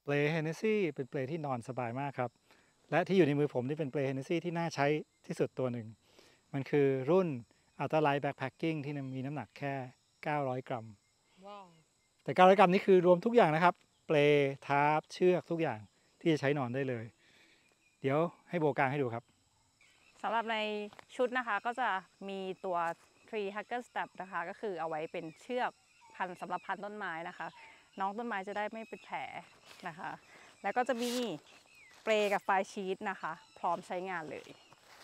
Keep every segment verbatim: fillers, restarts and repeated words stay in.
เปลเฮเนสซี่เป็นเปลที่นอนสบายมากครับและที่อยู่ในมือผมนี่เป็นเปลเฮเนสซี่ที่น่าใช้ที่สุดตัวหนึ่งมันคือรุ่น Ultra Light Backpacking ที่มีน้ำหนักแค่เก้าร้อยกรัมว้าวแต่เก้าร้อยกรัมนี่คือรวมทุกอย่างนะครับเปลทาร์ปเชือกทุกอย่างที่จะใช้นอนได้เลยเดี๋ยวให้โบกางให้ดูครับสำหรับในชุดนะคะก็จะมีตัว Tree Hugger Strap นะคะก็คือเอาไว้เป็นเชือกพันสำหรับพันต้นไม้นะคะน้องต้นไม้จะได้ไม่เป็นแผลนะคะแล้วก็จะมีเปรกับไฟชีตนะคะพร้อมใช้งานเลย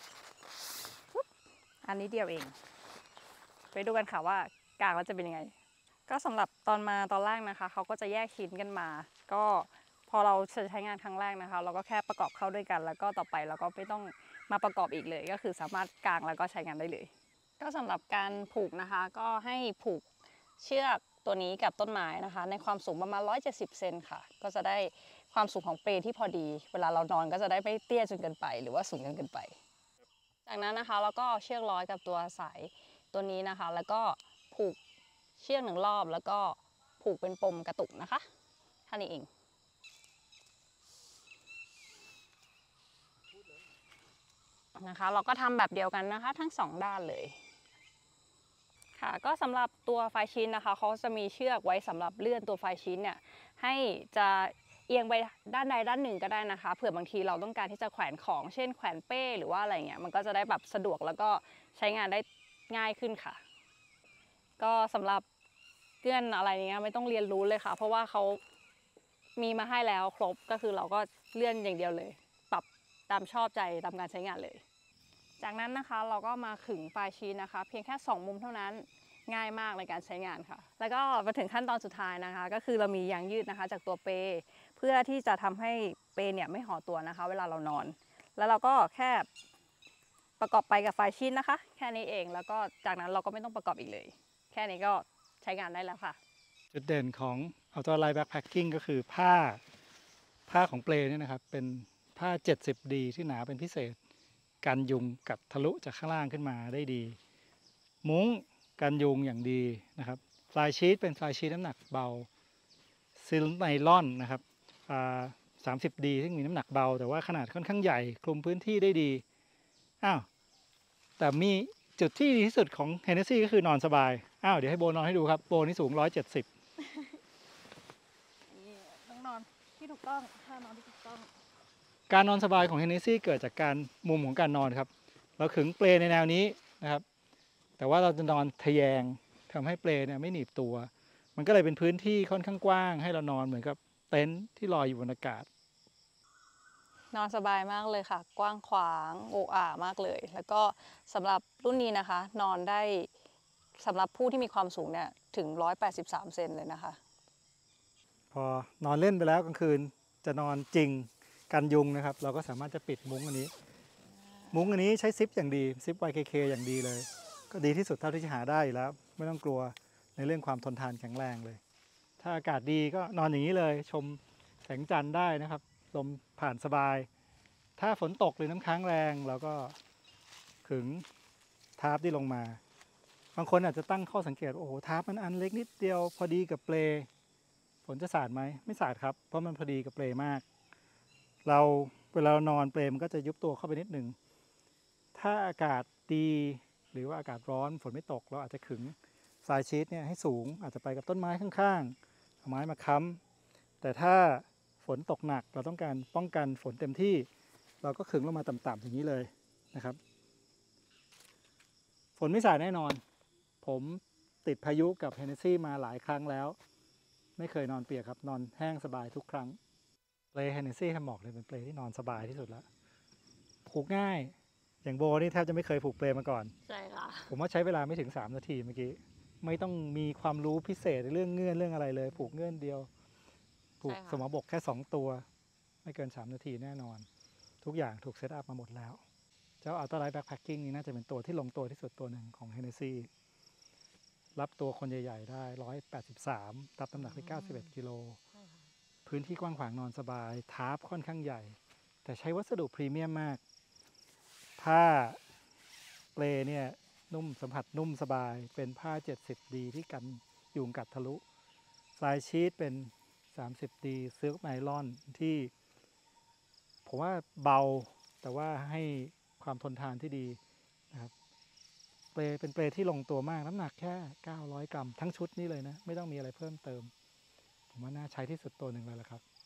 อันนี้เดียวเองไปดูกันค่ะว่ากางแล้วจะเป็นยังไงก็สำหรับตอนมาตอนแรกนะคะเขาก็จะแยกชิ้นกันมาก็พอเราใช้งานครั้งแรกนะคะเราก็แค่ประกอบเข้าด้วยกันแล้วก็ต่อไปเราก็ไม่ต้องมาประกอบอีกเลยก็คือสามารถกางแล้วก็ใช้งานได้เลยก็สำหรับการผูกนะคะก็ให้ผูกเชือกตัวนี้กับต้นไม้นะคะในความสูงประมาณหนึ่งร้อยเจ็ดสิบเซนค่ะก็จะได้ความสูงของเปลที่พอดีเวลาเรานอนก็จะได้ไม่เตี้ยจนเกินไปหรือว่าสูงจนเกินไปจากนั้นนะคะเราก็เชือกร้อยกับตัวสายตัวนี้นะคะแล้วก็ผูกเชือกหนึ่งรอบแล้วก็ผูกเป็นปมกระตุกนะคะท่านี้เองนะคะเราก็ทำแบบเดียวกันนะคะทั้งสองด้านเลยค่ะก็สำหรับตัวไฟชิ้นนะคะเขาจะมีเชือกไว้สำหรับเลื่อนตัวไฟชิ้นเนี่ยให้จะเอียงไปด้านใดด้านหนึ่งก็ได้นะคะเผื่อบางทีเราต้องการที่จะแขวนของเช่นแขวนเป้หรือว่าอะไรเงี้ยมันก็จะได้แบบสะดวกแล้วก็ใช้งานได้ง่ายขึ้นค่ะก็สำหรับเกื้อนอะไรเงี้ยไม่ต้องเรียนรู้เลยค่ะเพราะว่าเขามีมาให้แล้วครบก็คือเราก็เลื่อนอย่างเดียวเลยปรับตามชอบใจตามการใช้งานเลยจากนั้นนะคะเราก็มาขึงปลายชีสนะคะเพียงแค่สองมุมเท่านั้นง่ายมากในการใช้งานค่ะแล้วก็มาถึงขั้นตอนสุดท้ายนะคะก็คือเรามียางยืดนะคะจากตัวเปเพื่อที่จะทำให้เปเนี่ยไม่ห่อตัวนะคะเวลาเรานอนแล้วเราก็แค่ประกอบไปกับไฟชิ้นนะคะแค่นี้เองแล้วก็จากนั้นเราก็ไม่ต้องประกอบอีกเลยแค่นี้ก็ใช้งานได้แล้วค่ะจุดเด่นของ Ultra Light Backpacking ก็คือผ้าผ้าของเปลเนี่ยนะครับเป็นผ้า เจ็ดสิบดี ที่หนาเป็นพิเศษกันยุงกัดทะลุจากข้างล่างขึ้นมาได้ดีมุ้งกันยุงอย่างดีนะครับฟลายชีทเป็นฟลายชีทน้ำหนักเบาซิลไนลอนนะครับสามสิบดี ซึ่งมีน้ำหนักเบาแต่ว่าขนาดค่อนข้างใหญ่คลุมพื้นที่ได้ดีอ้าวแต่มีจุดที่ดีที่สุดของเฮเนสซี่ก็คือนอนสบายอ้าวเดี๋ยวให้โบนอนให้ดูครับโบนี่สูงหนึ่งร้อยเจ็ดสิบต้องนอนที่ถูกต้องท่านอนที่ถูกต้องการนอนสบายของเฮเนสซี่เกิดจากการมุมของการนอนครับเราขึงเปลในแนวนี้นะครับแต่ว่าเราจะนอนทะแยงทำให้เปลเนี่ยไม่หนีบตัวมันก็เลยเป็นพื้นที่ค่อนข้างกว้างให้เรานอนเหมือนกับเต็นท์ที่ลอยอยู่บนอากาศนอนสบายมากเลยค่ะกว้างขวางโอ้อามากเลยแล้วก็สำหรับรุ่นนี้นะคะนอนได้สำหรับผู้ที่มีความสูงเนี่ยถึงหนึ่งร้อยแปดสิบสามเซนเลยนะคะพอนอนเล่นไปแล้วกลางคืนจะนอนจริงกันยุงนะครับเราก็สามารถจะปิดมุ้งอันนี้มุ้งอันนี้ใช้ซิปอย่างดีซิป วาย เค เค อย่างดีเลยก็ดีที่สุดเท่าที่จะหาได้แล้วไม่ต้องกลัวในเรื่องความทนทานแข็งแรงเลยถ้าอากาศดีก็นอนอย่างนี้เลยชมแสงจันทร์ได้นะครับลมผ่านสบายถ้าฝนตกหรือน้ำค้างแรงเราก็ขึงทาร์ปที่ลงมาบางคนอาจจะตั้งข้อสังเกตโอ้โหทาร์ปมันอันเล็กนิดเดียวพอดีกับเปลฝนจะสาดไหมไม่สาดครับเพราะมันพอดีกับเปลมากเราเวลาเรานอนเปลมันก็จะยุบตัวเข้าไปนิดหนึ่งถ้าอากาศดีหรือว่าอากาศร้อนฝนไม่ตกเราอาจจะขึงสายชีทเนี่ยให้สูงอาจจะไปกับต้นไม้ข้างๆเอาไม้มาค้ำแต่ถ้าฝนตกหนักเราต้องการป้องกันฝนเต็มที่เราก็ขึงลงมาต่ำๆอย่างนี้เลยนะครับฝนไม่สาดแน่นอนผมติดพายุกับเฮเนสซี่มาหลายครั้งแล้วไม่เคยนอนเปียกครับนอนแห้งสบายทุกครั้งเปลเฮเนสซี่ทำบอกเลยเป็นเปลที่นอนสบายที่สุดแล้วผูกง่ายอย่างโบนี่แทบจะไม่เคยผูกเปลมาก่อนใช่ค่ะผมว่าใช้เวลาไม่ถึงสามนาทีเมื่อกี้ไม่ต้องมีความรู้พิเศษเรื่องเงื่อนเรื่องอะไรเลยผูกเงื่อนเดียวผูกสมอบกแค่สองตัวไม่เกินสามนาทีแน่นอนทุกอย่างถูกเซตอัพมาหมดแล้วเจ้า Ultra Light Backpacking นี่น่าจะเป็นตัวที่ลงตัวที่สุดตัวหนึ่งของ Hennessy รับตัวคนใหญ่ๆได้หนึ่งร้อยแปดสิบสามรับน้ำหนักได้เก้าสิบเอ็ดกิโลพื้นที่กว้างขวางนอนสบายทาร์ปค่อนข้างใหญ่แต่ใช้วัสดุพรีเมียมมากผ้าเปลเนี่ยนุ่มสัมผัสนุ่มสบายเป็นผ้า เจ็ดสิบดี ที่กันยุงกัดทะลุฟลายชีทเป็นสสามสิบ ดี ซิลค์ไนลอนที่ผมว่าเบาแต่ว่าให้ความทนทานที่ดีนะครับเปลเป็นเปลที่ลงตัวมากน้ำหนักแค่เก้าร้อยกรัมทั้งชุดนี้เลยนะไม่ต้องมีอะไรเพิ่มเติมผมว่าน่าใช้ที่สุดตัวหนึ่งเลยละครับ